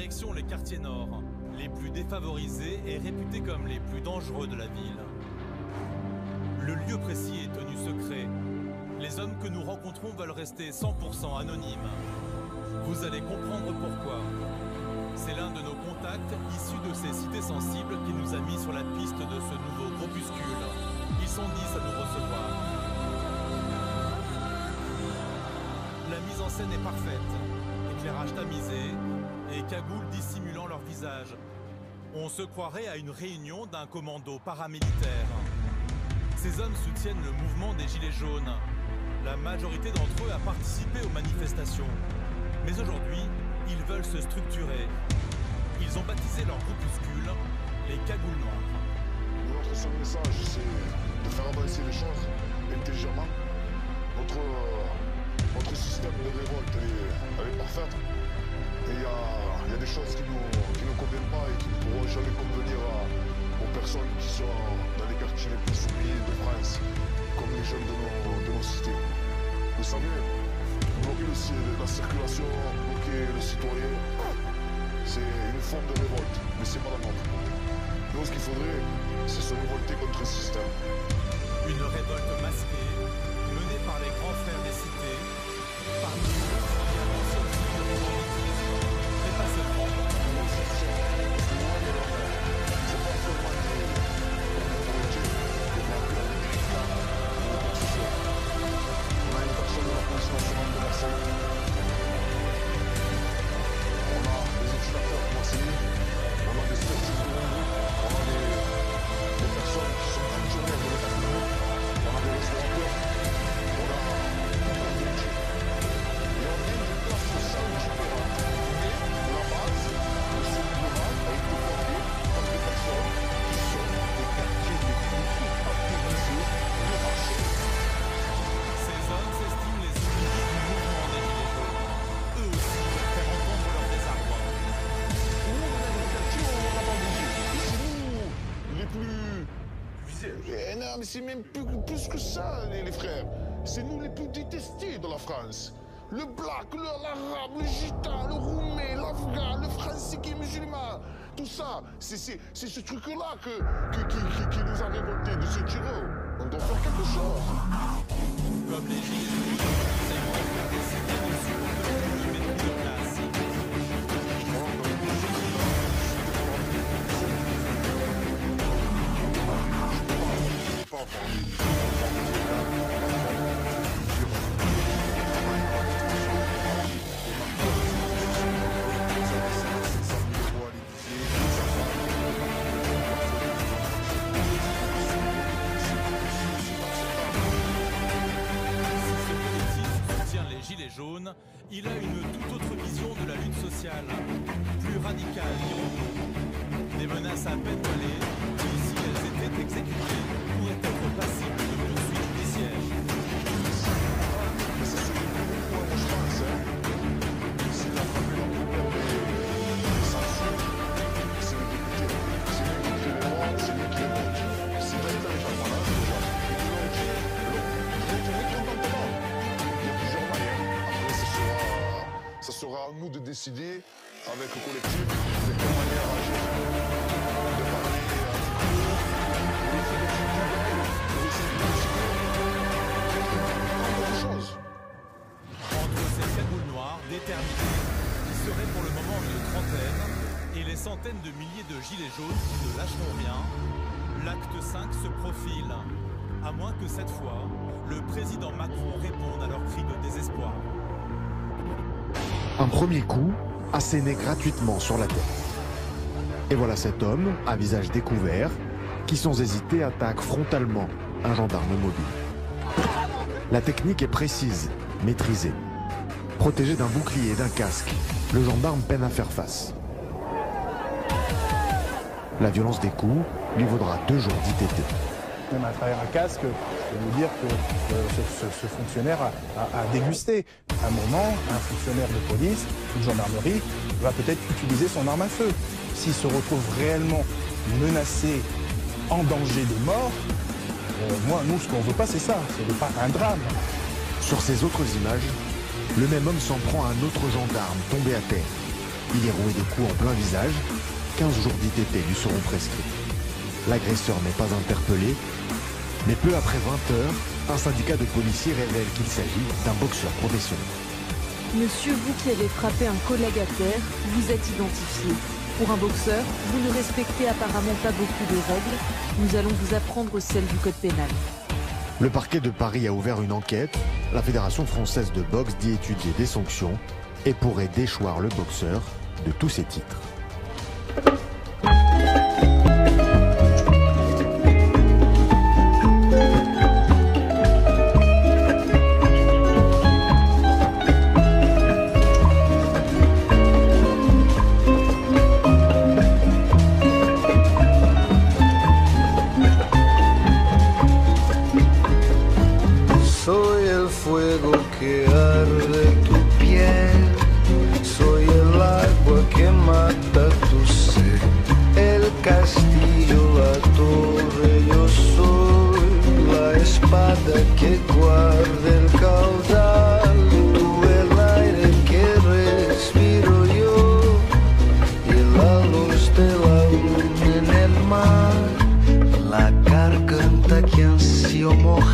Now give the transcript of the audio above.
Direction les quartiers nord, les plus défavorisés et réputés comme les plus dangereux de la ville. Le lieu précis est tenu secret. Les hommes que nous rencontrons veulent rester 100% anonymes. Vous allez comprendre pourquoi. C'est l'un de nos contacts issus de ces cités sensibles qui nous a mis sur la piste de ce nouveau groupuscule. Ils sont 10 à nous recevoir. La mise en scène est parfaite. Éclairage tamisé et cagoules dissimulant leur visage. On se croirait à une réunion d'un commando paramilitaire. Ces hommes soutiennent le mouvement des Gilets jaunes. La majorité d'entre eux a participé aux manifestations. Mais aujourd'hui, ils veulent se structurer. Ils ont baptisé leur groupuscule les Cagoules Noires. Notre seul message, c'est de faire avancer les choses intelligemment. Notre système de révolte, elle est parfaite. Et il y a des choses qui nous conviennent pas et qui ne pourront jamais convenir aux personnes qui sont dans les quartiers les plus soumis de France, comme les jeunes de nos cités. Vous savez, bloquer la circulation, bloquer le citoyen, c'est une forme de révolte, mais c'est pas la nôtre. Nous, ce qu'il faudrait, c'est se révolter contre le système. Une révolte masquée, menée par les grands frères des cités, parmi eux, il y a l'ancienne figure du banditisme, mais pas seulement. C'est pas seulement des politiques, des marqueurs, des militants, ou quoi que ce soit. On a une personne de la police nationale de Marseille. On a des éducateurs de Marseille. On a des sportifs de Hongrie. On a des personnes qui sont fonctionnaires de l'État public. On a des restaurateurs. On a plein de métiers. Et on vient d'une classe sociale différente. Mais la base, le simplement, a été formée par des personnes qui sont des quartiers les plus paupérisés de Marseille. Ces hommes s'estiment les oubliés du mouvement des Gilets jaunes. Eux aussi veulent faire entendre leur désarroi. Nous, on est dans les quartiers où on n'a pas bougé. Et c'est nous les plus... non, mais c'est même plus que ça, les frères. C'est nous les plus détestés de la France. Le black, l'arabe, le gitan, le roumain, l'afghan, le français qui est musulman. Tout ça, c'est ce truc-là qui nous a révoltés de ce tyran. On doit faire quelque chose. Comme les Gilets jaunes, ces grands frères des cités ne supportent plus le mépris de classe. Jaune, il a une toute autre vision de la lutte sociale, plus radicale, dirons-nous. Des menaces à peine voilées, qui, si elles étaient exécutées, pourraient être passibles de poursuites judiciaires. Mais c'est ce que moi je pense, hein. C'est la première des censures, c'est le député. C'est lui qui crée les lois, c'est lui qui les vote. C'est pas les gens voilà, c'est déjà. Et qui l'ont dit, je vais te mécontentement. Il y a plusieurs manières. Ça sera à nous de décider avec le collectif de quelle manière agir, de parler un petit peu, de essayer de autre chose. Entre ces cagoules noires déterminées, qui seraient pour le moment une trentaine, et les centaines de milliers de gilets jaunes qui ne lâcheront rien, l'acte 5 se profile. À moins que cette fois, le président Macron réponde à leurs cris de désespoir. Un premier coup, asséné gratuitement sur la tête. Et voilà cet homme, à visage découvert, qui sans hésiter attaque frontalement un gendarme mobile. La technique est précise, maîtrisée. Protégé d'un bouclier et d'un casque, le gendarme peine à faire face. La violence des coups lui vaudra 2 jours d'ITT. Même à travers un casque, je peux vous dire que ce fonctionnaire a dégusté. À un moment, un fonctionnaire de police ou de gendarmerie va peut-être utiliser son arme à feu. S'il se retrouve réellement menacé, en danger de mort, nous, ce qu'on veut pas, c'est ça. C'est pas un drame. Sur ces autres images, le même homme s'en prend à un autre gendarme tombé à terre. Il est roué de coups en plein visage. 15 jours d'ITT lui seront prescrits. L'agresseur n'est pas interpellé, mais peu après 20 heures, un syndicat de policiers révèle qu'il s'agit d'un boxeur professionnel. Monsieur, vous qui avez frappé un collègue à terre, vous êtes identifié. Pour un boxeur, vous ne respectez apparemment pas beaucoup de règles. Nous allons vous apprendre celles du code pénal. Le parquet de Paris a ouvert une enquête. La Fédération française de boxe dit étudier des sanctions et pourrait déchoir le boxeur de tous ses titres. Que guarda el caudal, tú el aire que respiro yo y la luz de la luna en el mar, la garganta que ansio mojar.